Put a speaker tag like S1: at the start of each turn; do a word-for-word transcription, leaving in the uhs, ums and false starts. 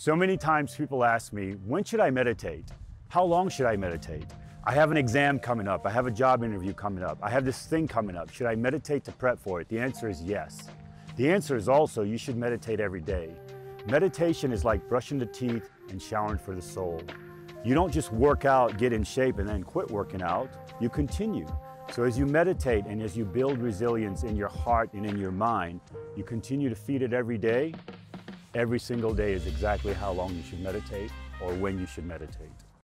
S1: So many times people ask me, when should I meditate? How long should I meditate? I have an exam coming up. I have a job interview coming up. I have this thing coming up. Should I meditate to prep for it? The answer is yes. The answer is also you should meditate every day. Meditation is like brushing the teeth and showering for the soul. You don't just work out, get in shape, and then quit working out. You continue. So as you meditate and as you build resilience in your heart and in your mind, you continue to feed it every day. Every single day is exactly how long you should meditate or when you should meditate.